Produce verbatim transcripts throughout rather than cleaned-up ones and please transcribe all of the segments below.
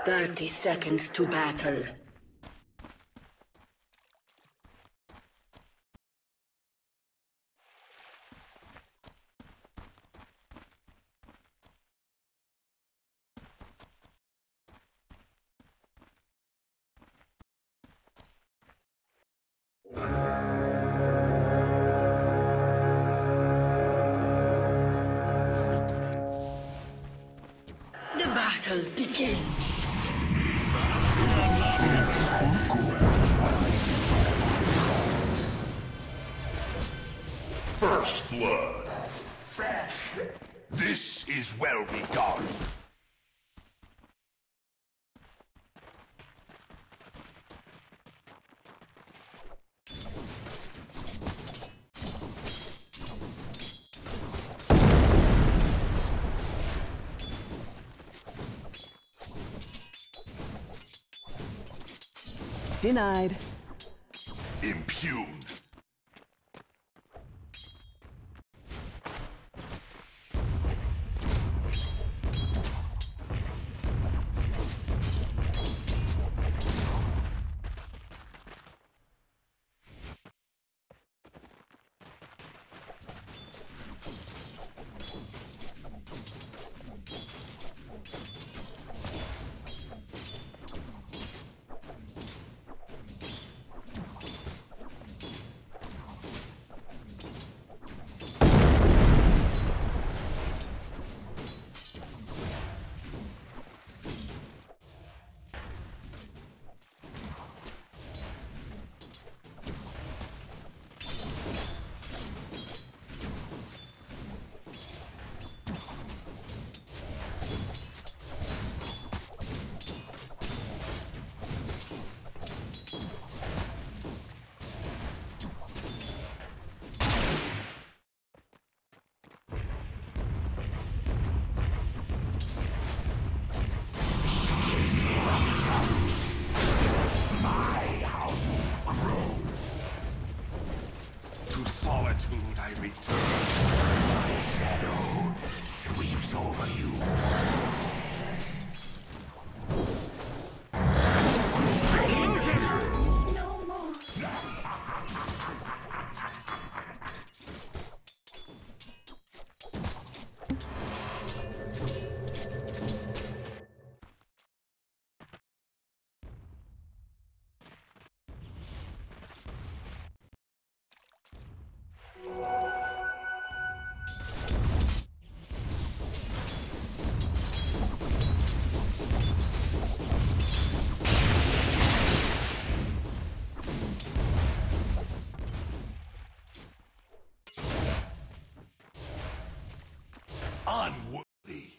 Thirty seconds to battle. The battle begins. First blood. This is well begun. Denied. Impugned. Solitude I return. My shadow sweeps over you. No more. Unworthy.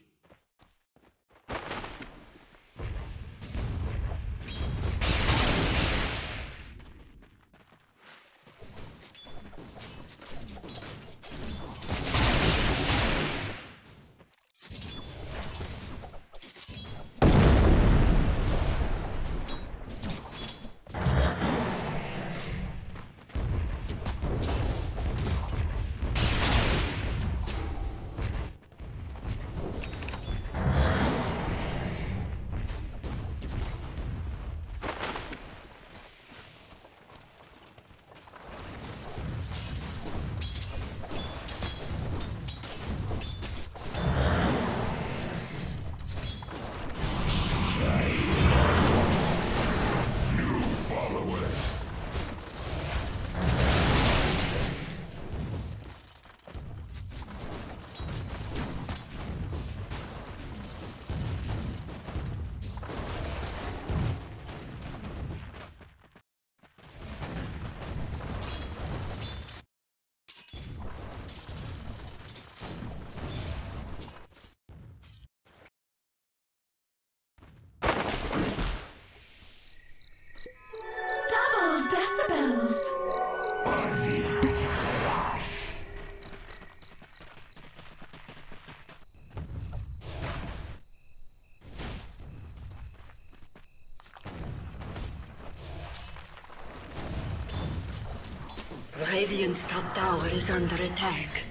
Radiant's top tower is under attack.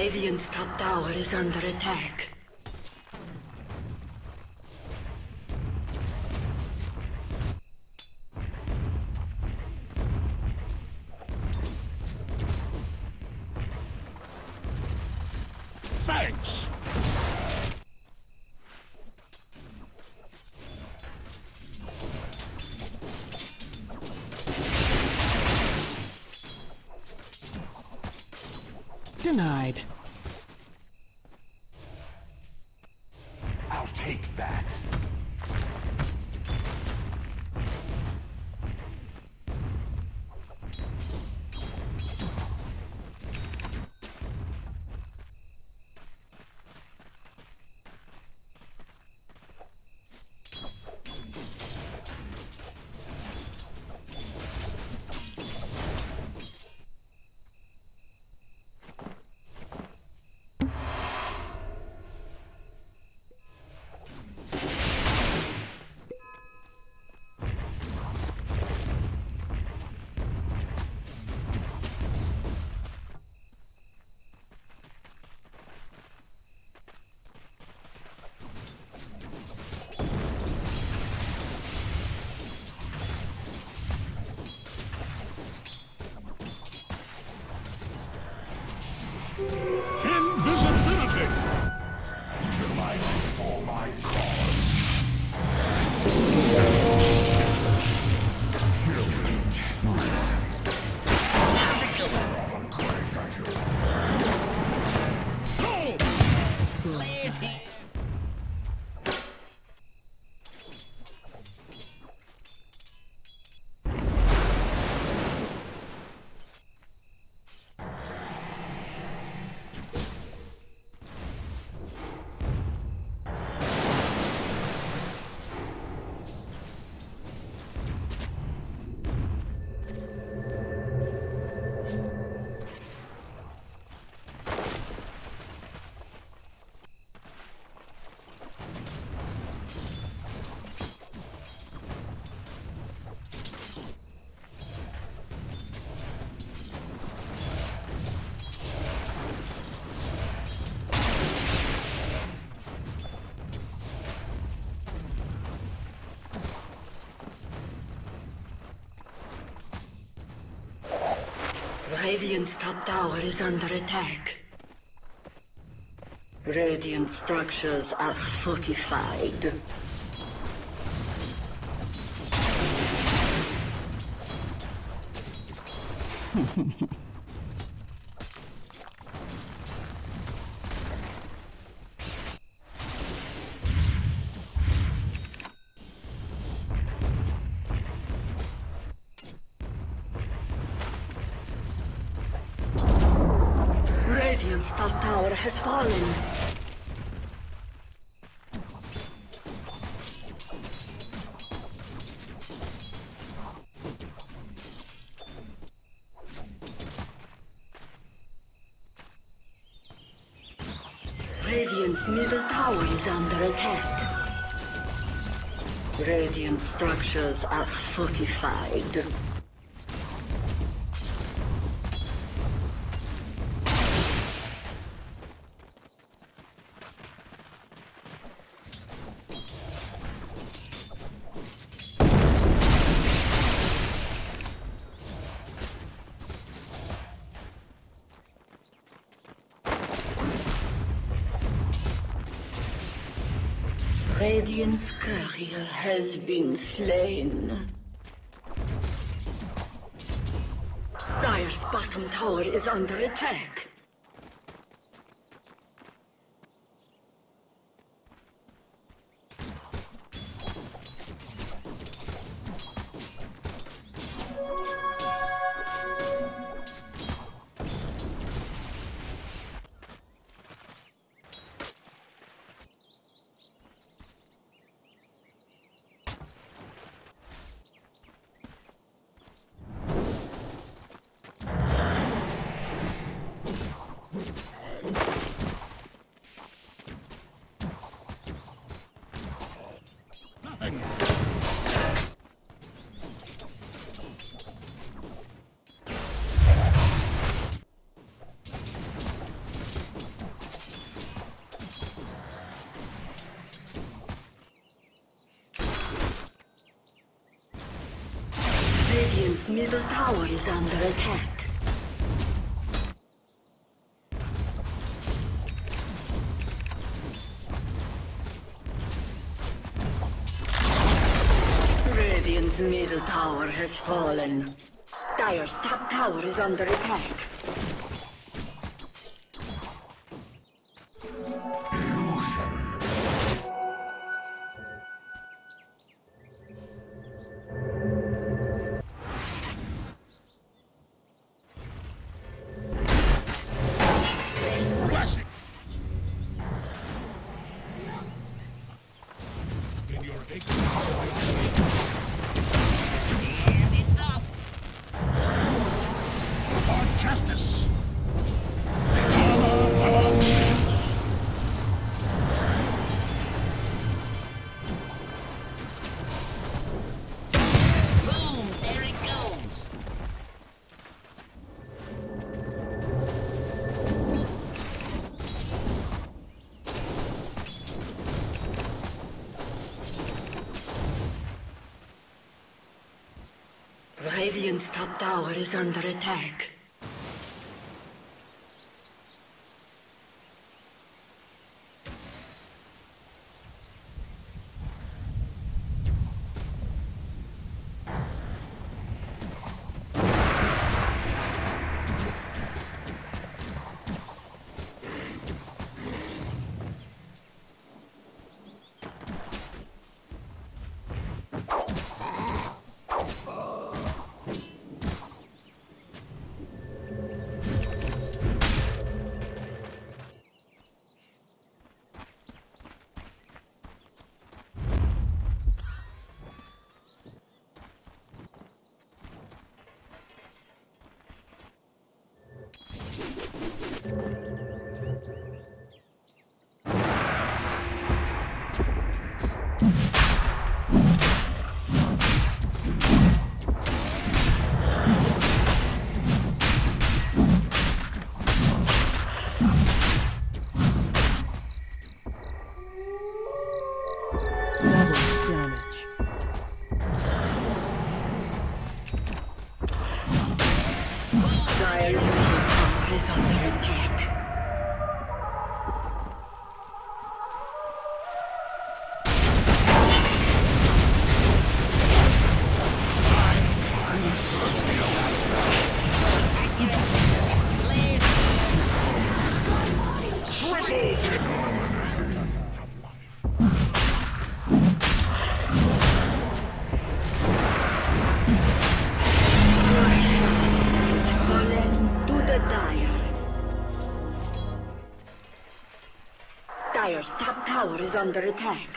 Radiant's top tower is under attack. Thanks! Denied. I'll take that. Invisibility! United for my cause. Killing death reminds me. Blaze here! Radiant's top tower is under attack. Radiant structures are fortified. Radiant's top tower has fallen. Radiant's middle tower is under attack. Radiant structures are fortified. Radiant's courier has been slain. Dire's bottom tower is under attack. Radiant's middle tower is under attack. Radiant's middle tower has fallen. Dire's top tower is under attack. Radiant's top tower is under attack. Dire's top tower is under attack.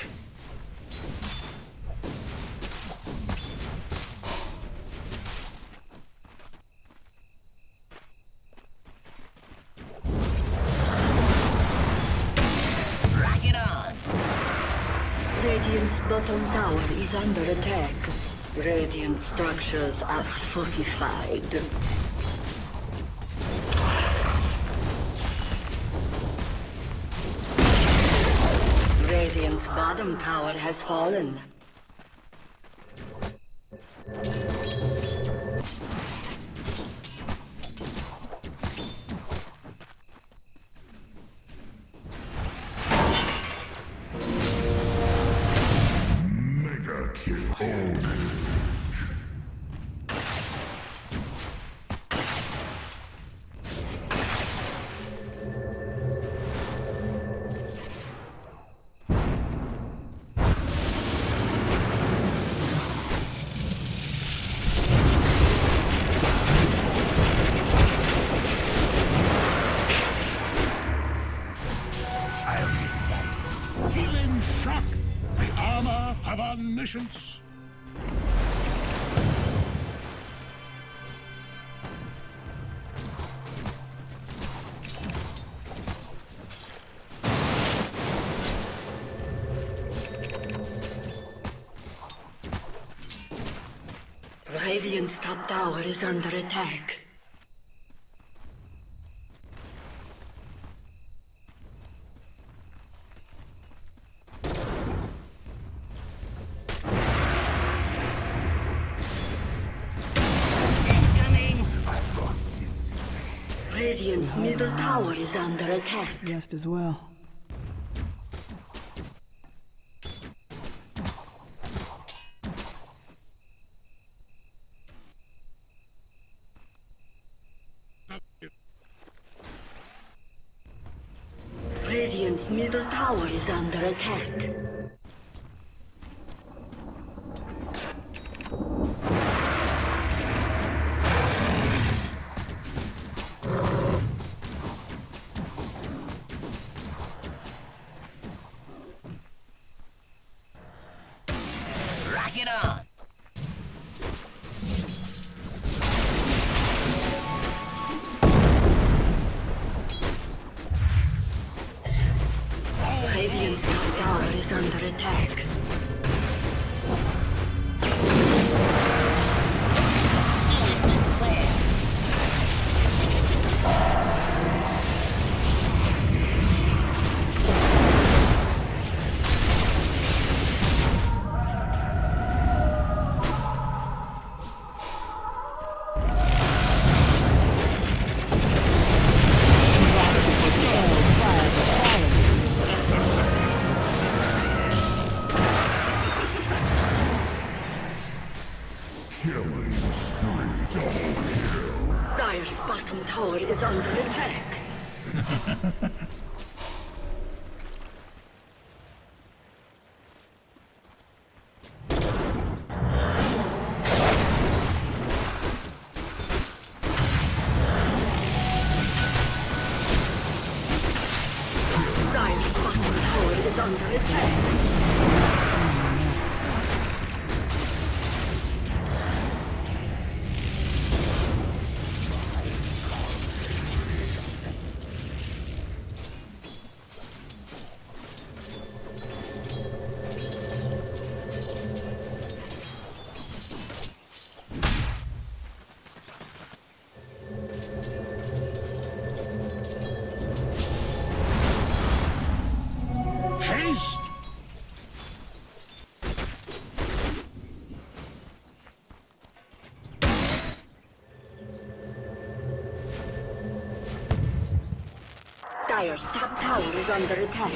Rock it on! Radiant's bottom tower is under attack. Radiant structures are fortified. Radiant's bottom tower has fallen. Mega kill. Shock! The armor of omniscience! Radiant's top tower is under attack. Radiant's middle tower is under attack. Just as well. Radiant's middle tower is under attack. Rock it on. Radiant's top tower is under attack. Killing spree double kill. Dire's bottom tower is under attack. Dire's bottom tower is under attack. Haste! Dire's top tower is under attack.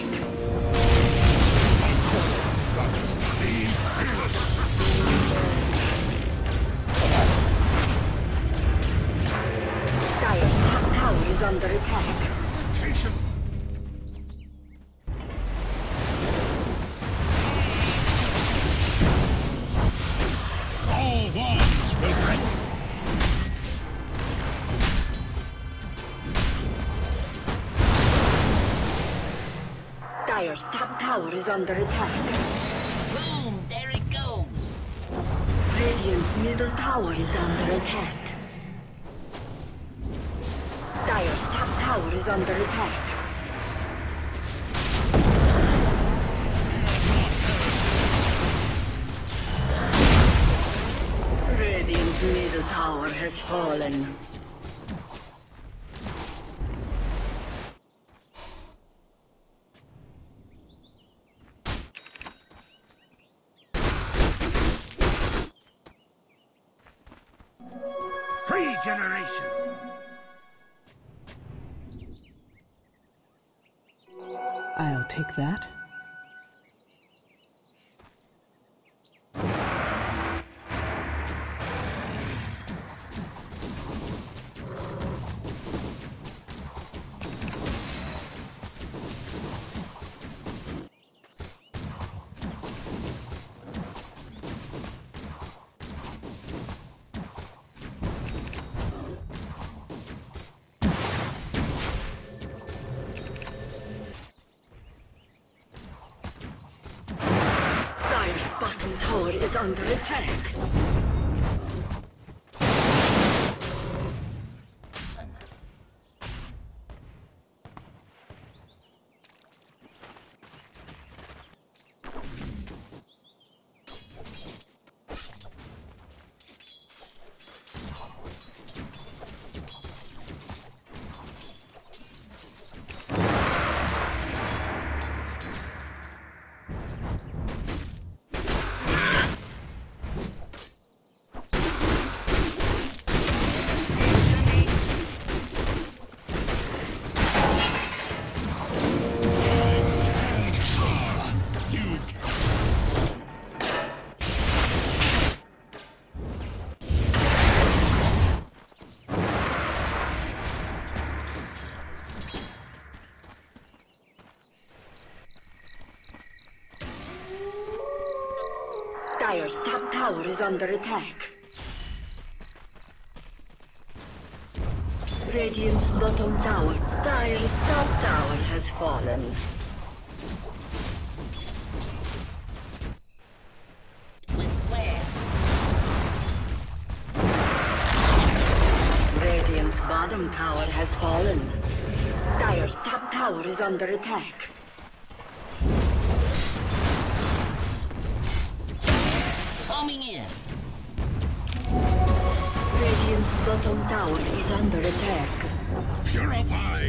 Dire's top tower is under attack. Location. All wands will break. Dire's top tower is under attack. Boom, there it goes. Radiant's middle tower is under attack. Dire's top tower is under attack. Radiant's middle tower has fallen. Regeneration. I'll take that. Dire's bottom tower is under attack. Dire's top tower is under attack. Radiant's bottom tower. Dire's top tower has fallen. With flair. Radiant's bottom tower has fallen. Dire's top tower is under attack. Coming in. Radiant's bottom tower is under attack. Purified.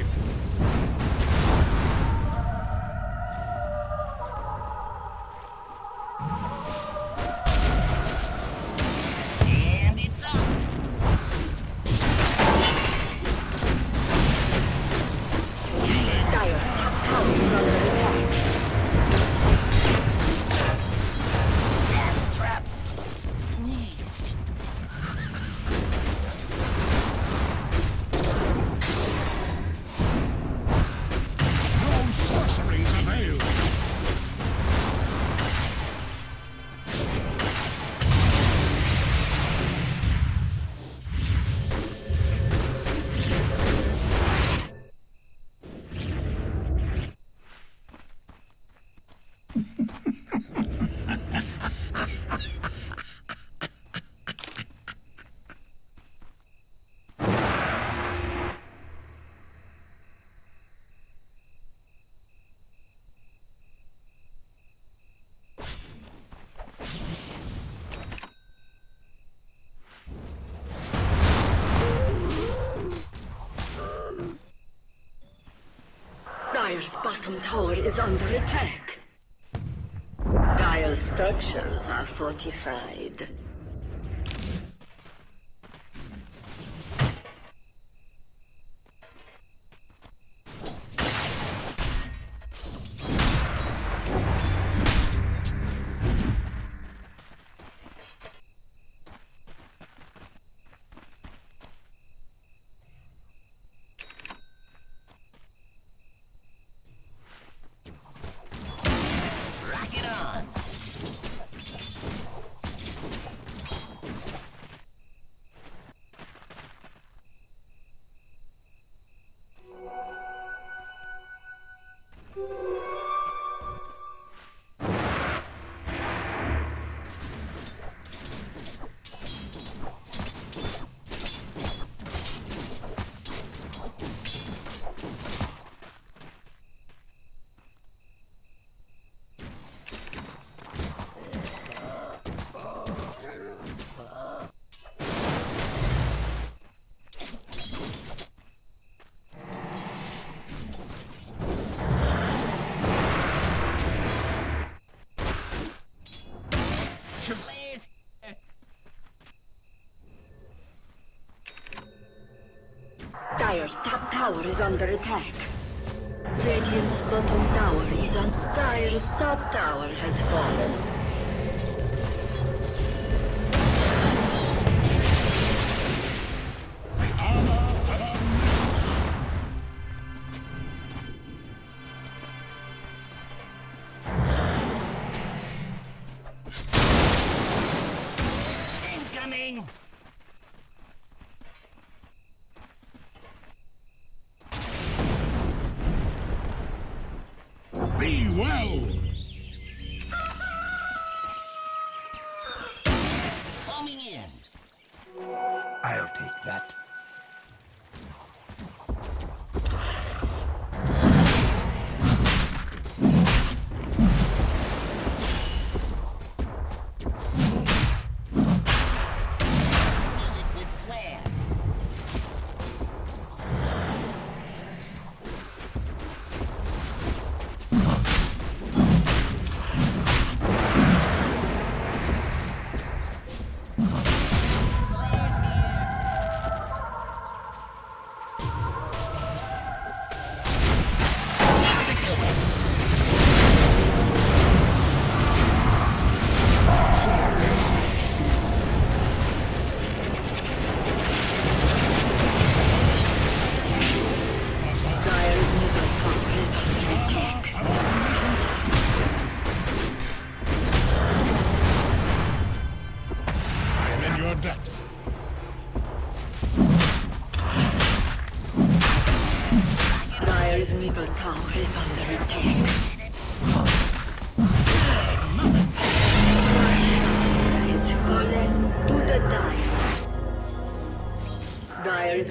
And it's up. Dire's top tower is under attack. Death traps. No sorceries avail. Dire's bottom tower is under attack. Dire's structures are fortified. Rock it on. Flares. Dire's top tower is under attack. Radiant's bottom tower is on. Dire's top tower has fallen. The armor of omniscience. Incoming. Be well.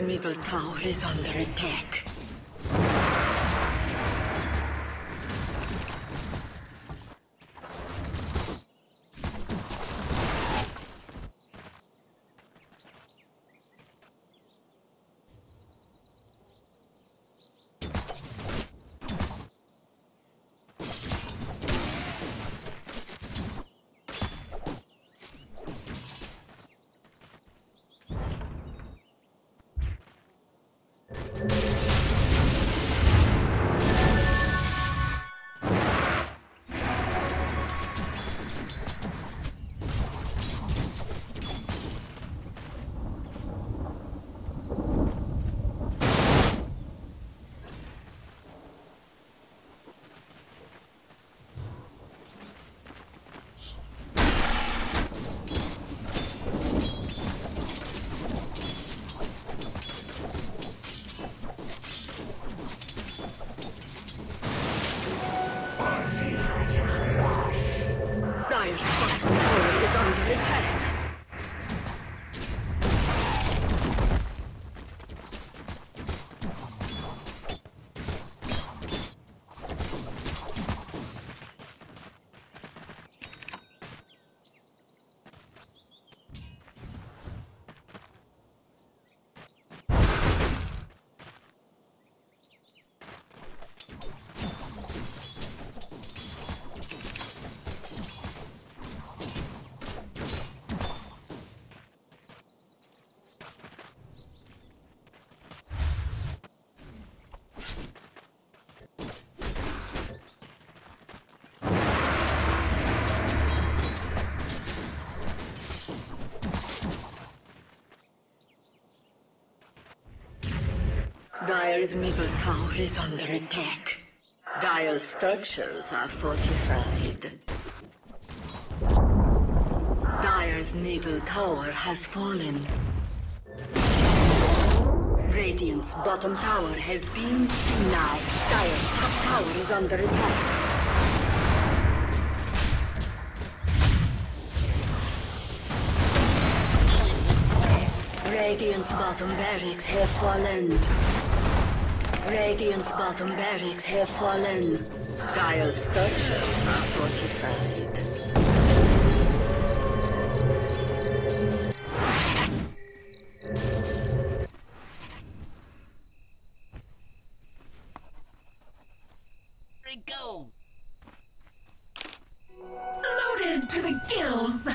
middle tower is under attack. Dire's bottom tower is under attack. Dire's middle tower is under attack. Dire's structures are fortified. Dire's middle tower has fallen. Radiant's bottom tower has been denied. Dire's top tower is under attack. Radiant's bottom barracks have fallen. Radiant's bottom barracks have fallen. Dire's structures are fortified. Here we go. Loaded to the gills!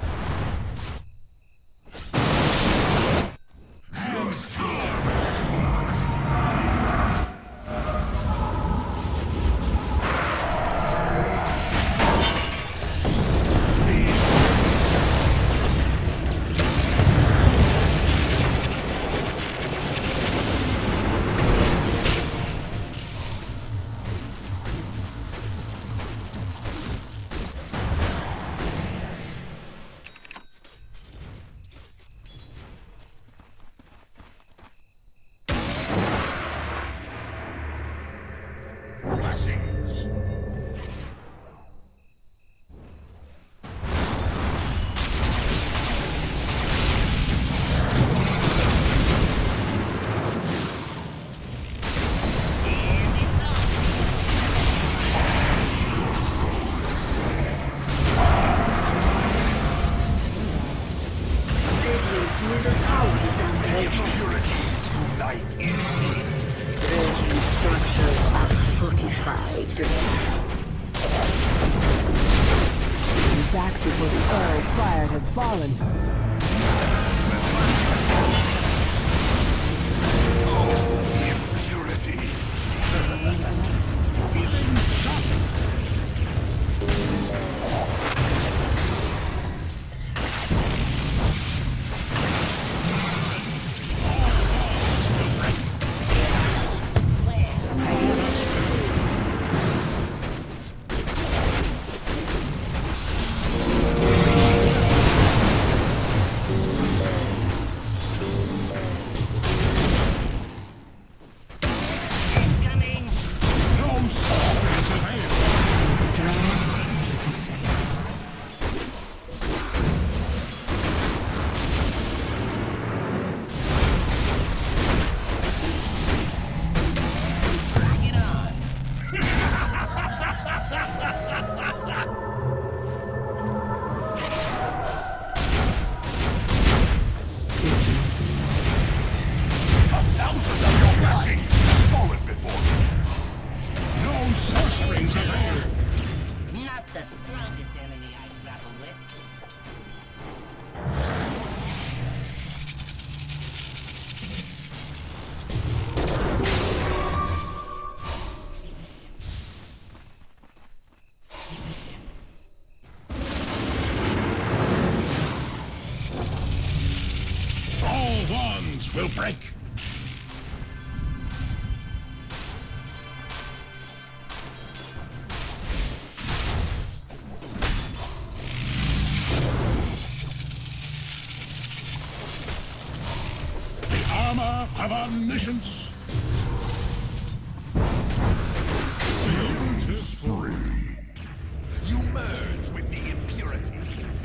Back before the arrow fired has fallen. have omniscience. Beautiful. You merge with the impurities.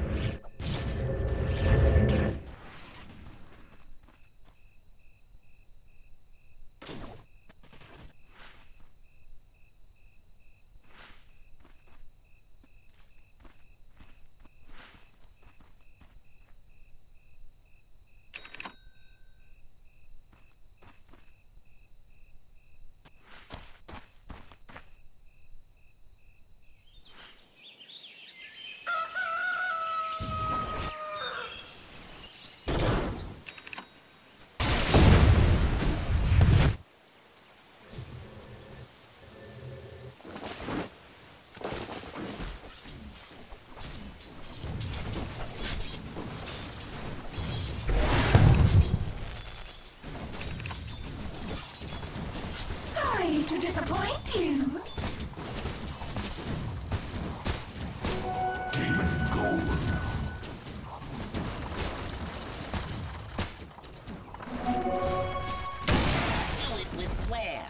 Sorry to disappoint you. Demon gold. Do it with flair.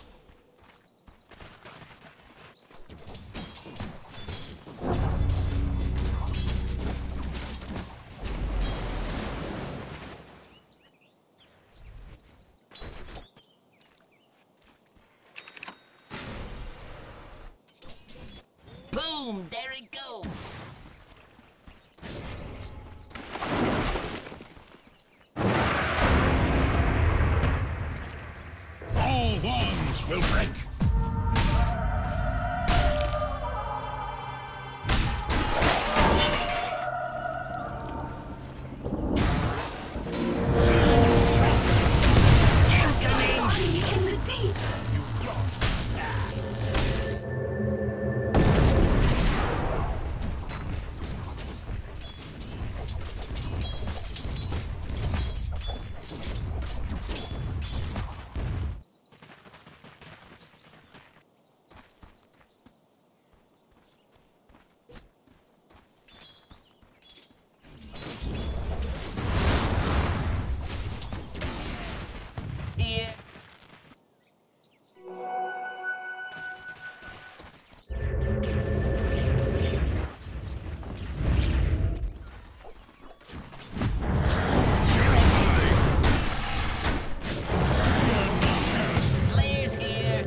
Boom! There it goes. All wands will break. Cast my body in the deep. Here. Flair's here.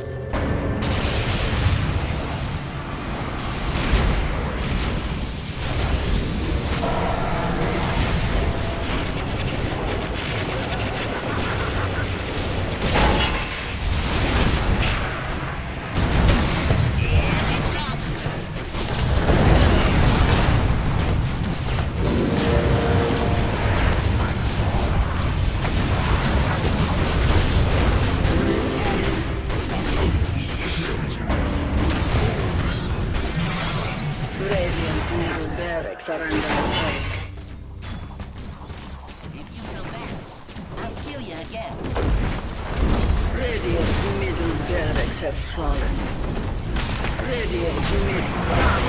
Radiant's middle barracks are under attack. If you go back, I'll kill you again. Radiant's middle barracks have fallen. Radiant's middle